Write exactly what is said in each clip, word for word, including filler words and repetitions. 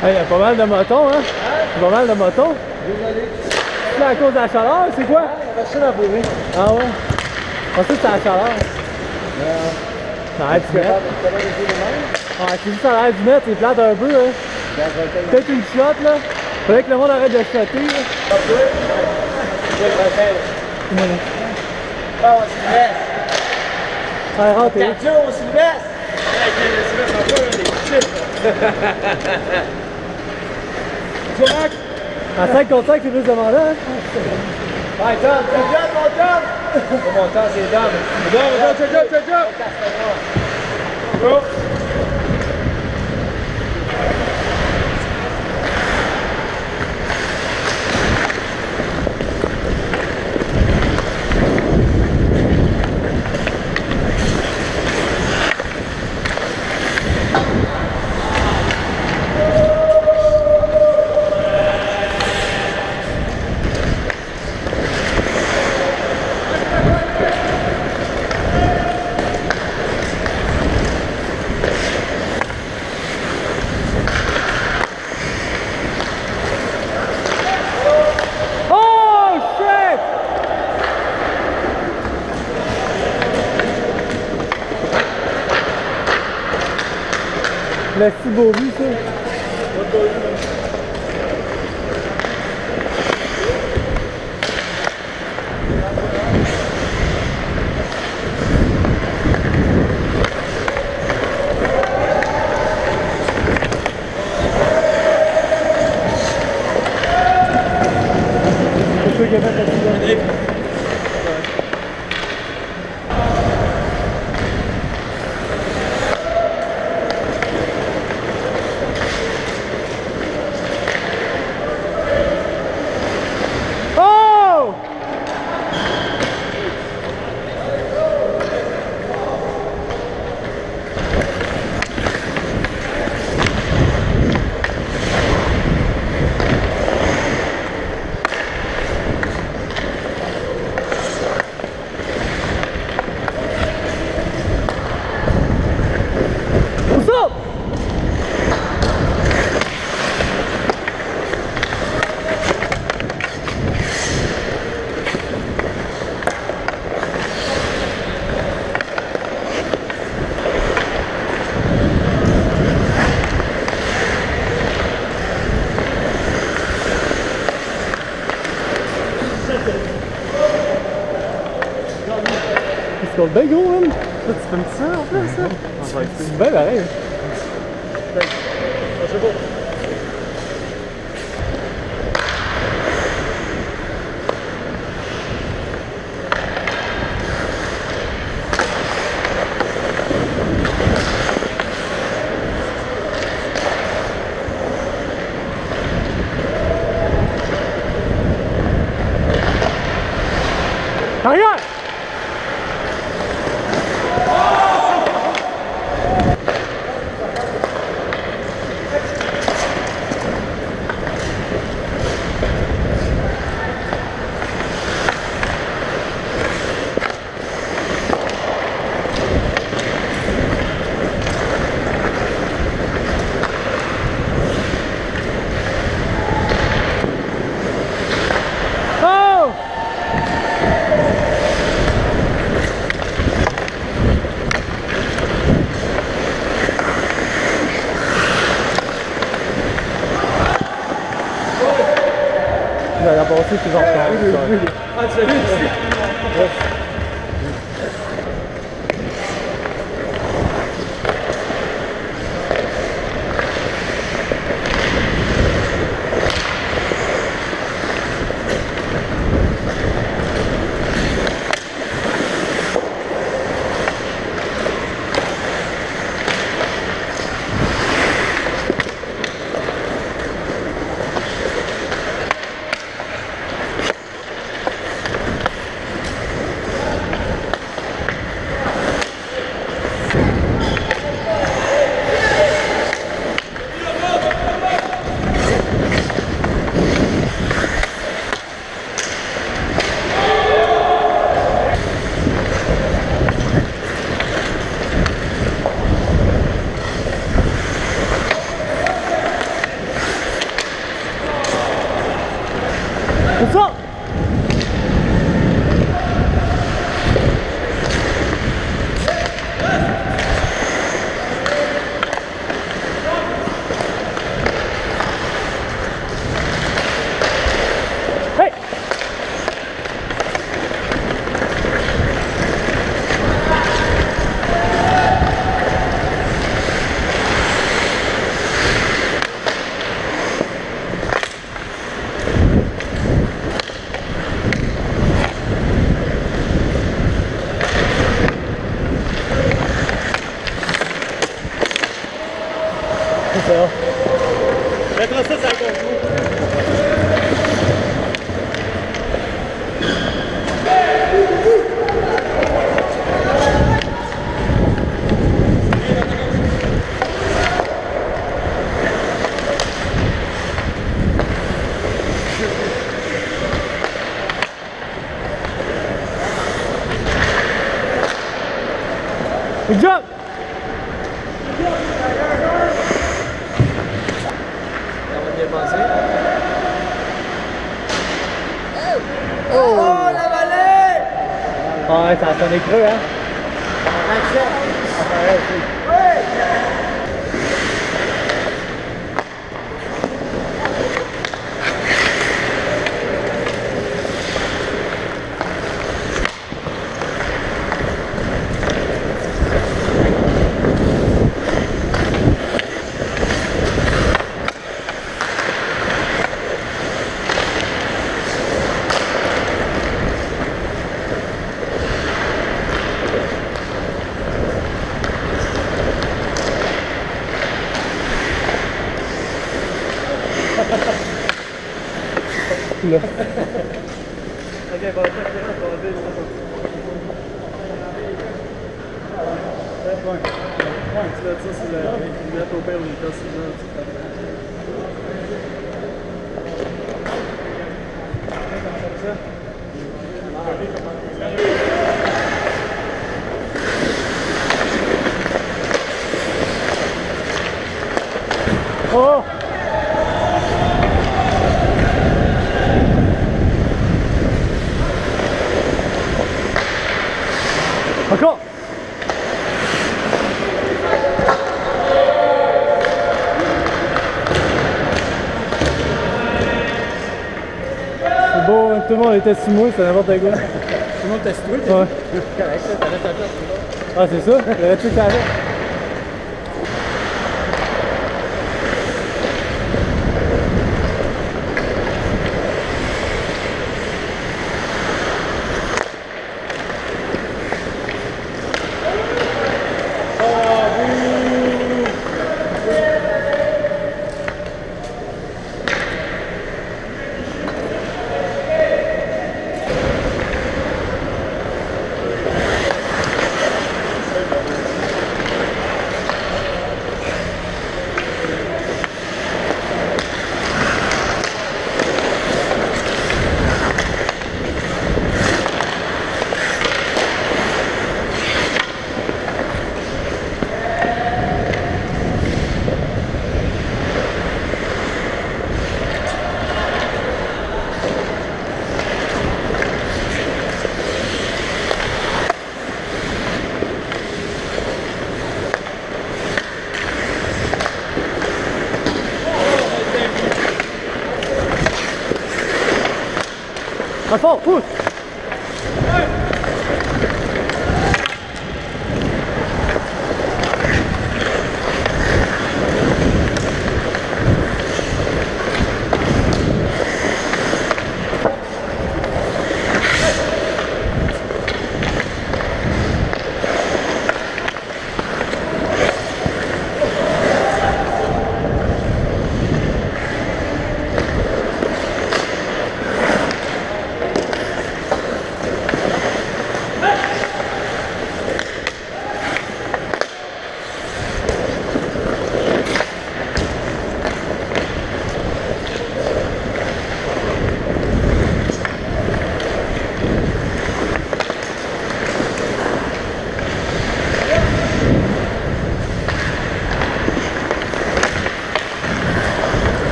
Il y a pas mal de motons, hein? Pas mal de motons. Désolé. C'est à cause de la chaleur, c'est quoi? La machine à brûler. Ah ouais? Je pensais que c'était la chaleur. Non. Ça arrête du net. Ouais, c'est juste ça l'arrêt du net, c'est plate un peu, hein? Peut-être une shot, là. Faudrait que le monde arrête de shotter, là. Ah, on s'y laisse. Ouais, rentre, hein? Cardio, on s'y laisse. Correct. À cinq contre cinq, c'est plus demandant, hein? Ouais, John, c'est John, mon John! Pas mon temps, c'est John. John, John, check up, check up! Go! Le si beau vu, ça. C'est sûr qu'il y a pas de C'est qu'on bien gros, même. Toi, tu filmes ça en plus, ça? C'est bien pareil. C'est beau. Arrière! Il va la passer, c'est genre ça. Ah, tu l'as vu ici? C'est ça! Hey! C'est ça. Mettra ça, ça va continuer. Good job! Oh, la vallée! Ah ouais, ça a sonné creux, hein? Action! Là. Ok, bon, check ça, on va dire ça. Ouais, tu mets ça sur le. Tu mets au père ou le tasses là. Oh! Encore! C'est beau, hein? Tout le monde était sous moi, c'est n'importe quoi. Tout le monde t'a situé, Ouais. correct, ça, ça reste à place. Ah, c'est ça? J'aurais tout fait avec. À fond, pousse!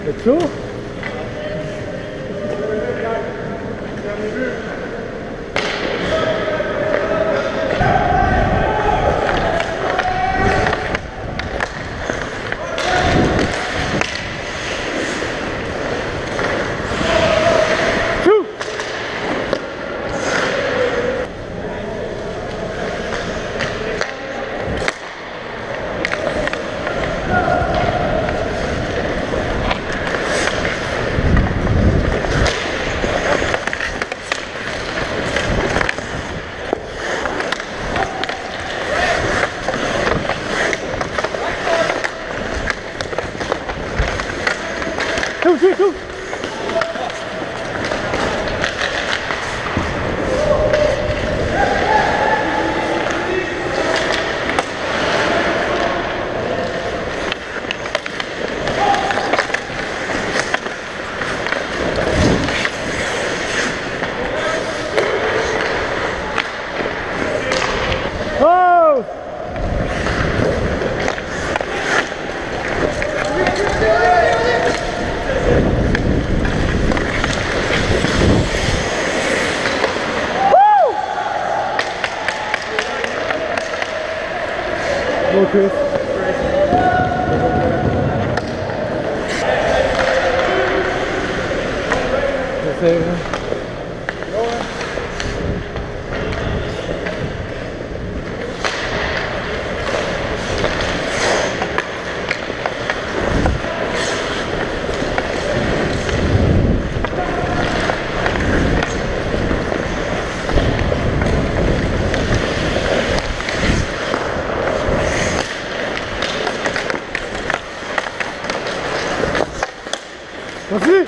C'est chaud? Shoot, shoot, shoot! Oh! Go, Chris. J'essaie. Vas-y!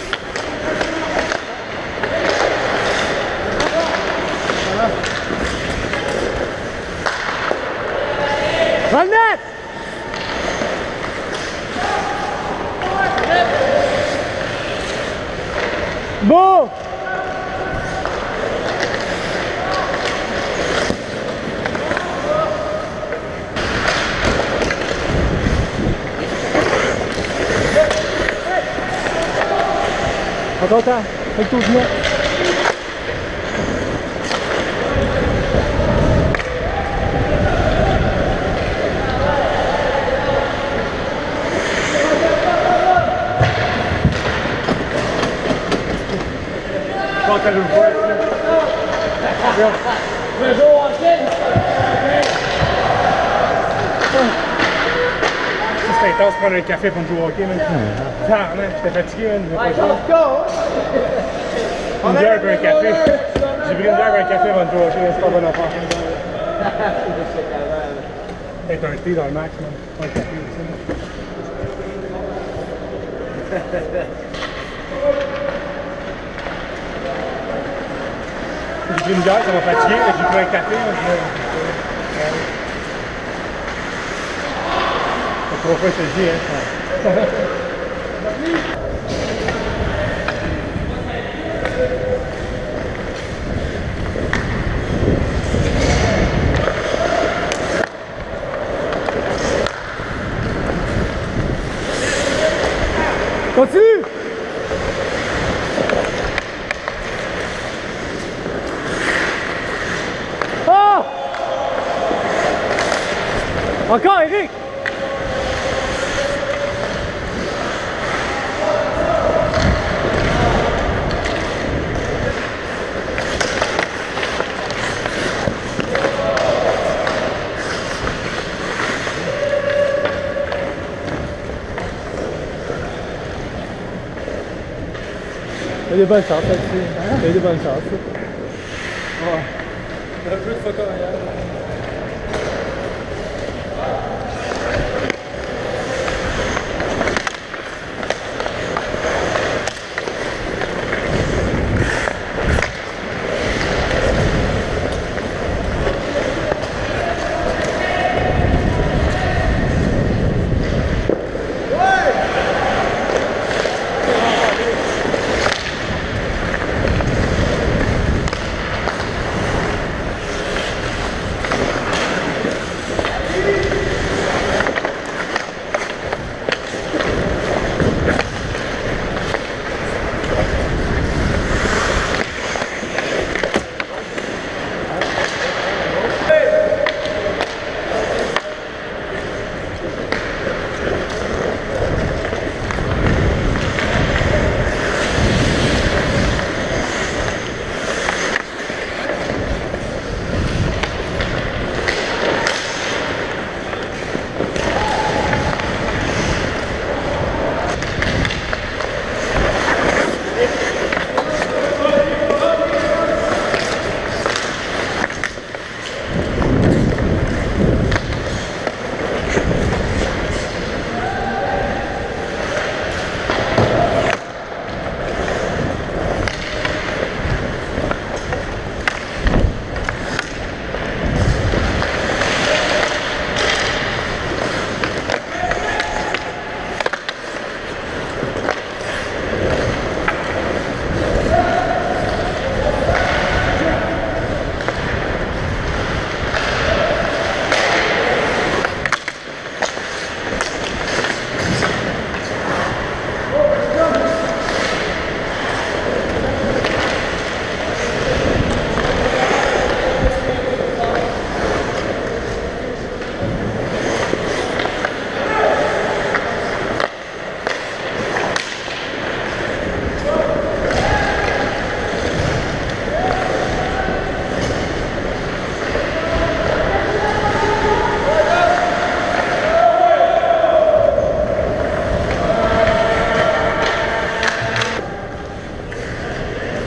Dans le net! Bon! Attends, attends, fais le tour du net. Je pense qu'elle le voit ici. Le jour en chaîne. C'est intense de prendre un café pour jouer au hockey, man. Ah, man, j'étais fatigué, man. Une bière pour un café. J'ai pris une bière pour un café avant de jouer au hockey, c'est pas bon affaire. Peut-être un thé dans le max, man. Pas un café aussi, man. J'ai pris une bière, ça m'a fatigué, j'ai pris un café, man. C'est trois fois que je te dis, hein. Continue! Oh! Encore, Eric! Il y a des bonnes chances là-dessus. Il y a des bonnes chances. Ouais. Un peu de photo arrière.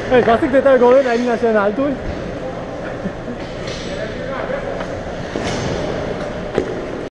Hey, je pensais que t'étais un goaler de la Ligue nationale, toi.